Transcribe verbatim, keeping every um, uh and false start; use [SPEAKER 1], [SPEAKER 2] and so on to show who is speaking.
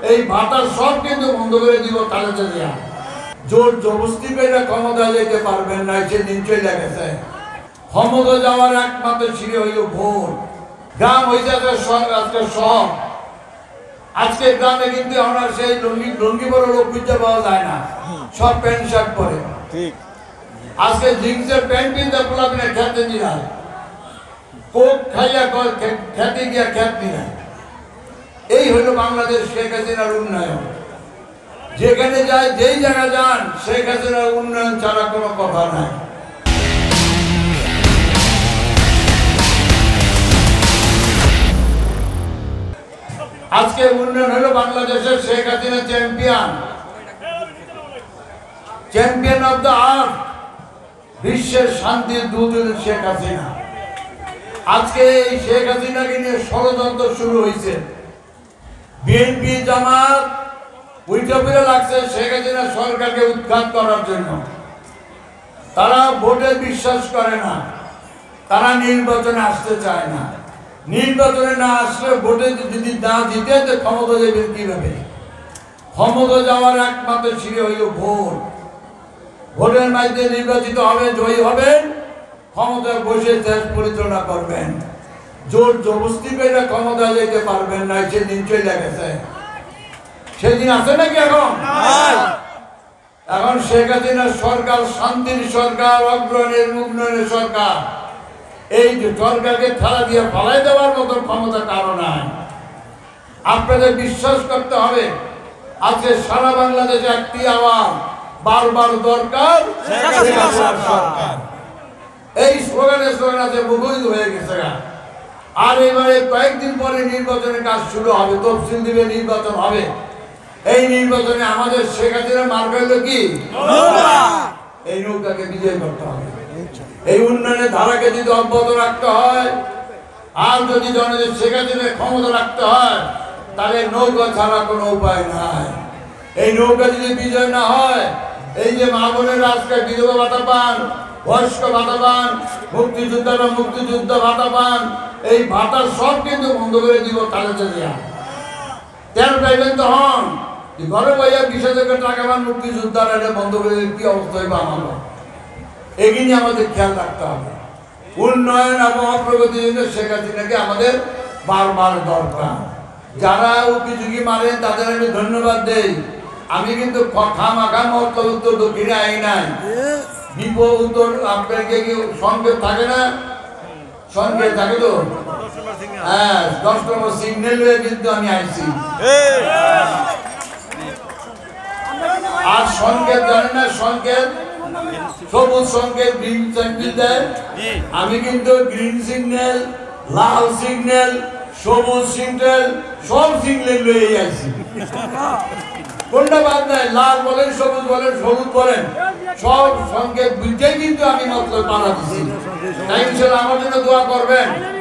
[SPEAKER 1] এই ভাতা সব কিন্তু বন্ধ করে দিব তালেতে দেয়া। জোর জবস্তি করে ক্ষমতায় যেতে পারবেন না, সেদিন চলে গেছে। ক্ষমতা যাওয়ার একমাত্র সিঁড়ি হইল ভোট। গ্রাম হয়েছে আজকে সব। আজকে গ্রামে কিন্তু আমরা সেই লঙ্গি লঙ্গি বড় লোক খুঁজতে পাওয়া যায় না, সব প্যান্ট শার্ট পরে। আজকে জিন্সের প্যান্ট কিনতে পোলাপিনে খেতে নিয়ে কোক খাইয়া খেতে গিয়া খেত নিয়ে। এই হলো বাংলাদেশ শেখ হাসিনার উন্নয়ন। যেখানে যায় যেই জায়গা যান শেখ হাসিনার উন্নয়ন ছাড়া কোনো কথা নাই। আজকে উন্নয়ন হলো বাংলাদেশের Sheikh Hasina champion, champion of the earth, বিশ্বের শান্তির দূত শেখ হাসিনা। আজকে এই শেখ হাসিনাকে নিয়ে ষড়যন্ত্র শুরু হয়েছে। বিএনপি জামাত উইটা ফিরে লাগছে শেখ হাসিনা সরকারকে উৎখাত করার জন্য। তারা ভোটে বিশ্বাস করে না, তারা নির্বাচনে আসতে চায় না। নির্বাচনে না আসলে ভোটে যদি না জিতে ক্ষমতা যাবেন কিভাবে? ক্ষমতা যাওয়ার একমাত্র সিঁড়ি হইল ভোট। ভোটের মাধ্যমে নির্বাচিত হবে, জয়ী হবেন, ক্ষমতায় বসে দেশ পরিচালনা করবেন। জোর জবস্তি করে ক্ষমতায় যেতে পারবেন না, সেদিন চলে গেছে। সেদিন আছে নাকি এখন? এখন শেখ হাসিনার সরকার শান্তির সরকার, অগ্রণের উন্নয়নের সরকার। এই সরকারকে খেলা দিয়ে ফালাই দেওয়ার মতো ক্ষমতা কারো নাই। আপনাদের বিশ্বাস করতে হবে, আজকে সারা বাংলাদেশে একটি আওয়াজ বারবার দরকার সরকার। এই স্লোগানে স্লোগান আছে মুখরিত হয়ে গেছে। আর এবারে কয়েকদিন পরে নির্বাচনের কাজ শুরু হবে, তফসিল দিবে, নির্বাচন হবে। এই নির্বাচনে আমাদের শেখ হাসিনা মার গেল কি? এই নৌকাকে বিজয় করতে হবে। এই উন্নয়নের ধারাকে যদি অব্যাহত রাখতে হয়, আর যদি জনগণের শেখ হাসিনার ক্ষমতা রাখতে হয়, তাহলে নৌকা ছাড়া কোনো উপায় নাই। এই নৌকা যদি বিজয় না হয়, এই যে মা বোনেরা আজকে বিধবা ভাতা পান, বয়স্ক ভাতা পান, মুক্তিযোদ্ধারা মুক্তিযুদ্ধ ভাতা পান, এই ভাতা সব কিন্তু বন্ধ করে দিব তালেতে দেয়া। তেল পাইবেন তো হন ঘরে বইয়া বিশ হাজার টাকা পান মুক্তিযোদ্ধারা, এটা বন্ধ করে কি অবস্থা হইবে আমার? এগিয়ে আমাদের খেয়াল রাখতে হবে। উন্নয়ন এবং অগ্রগতির জন্য শেখ হাসিনাকে আমাদের বারবার দরকার। যারা উকিঝুঁকি মারেন তাদের আমি ধন্যবাদ দেই। আমি কিন্তু খামাখা মতলব উত্তর দক্ষিণে আই নাই। বিপদ উত্তর আপনাকে কি সংকেত থাকে না? সংকেত থাকে তো, হ্যাঁ, দশ নম্বর সিগন্যাল হয়ে কিন্তু আমি আইছি। আর সংকেত জানেন না? সংকেত সবুজ সংকেত, গ্রিন সিগন্যাল দেয়। আমি কিন্তু গ্রিন সিগন্যাল, লাল সিগন্যাল, সবুজ সিগন্যাল সব সিগন্যাল লয়ে আইছি। কোনটা বাদ নাই? লাল বলেন, সবুজ বলেন, হলুদ বলেন, সব সংকেত বুঝতেই কিন্তু আমি মতলব পাড়া দিচ্ছি। তাই ইনশাআল্লাহ আমার জন্য দোয়া করবেন।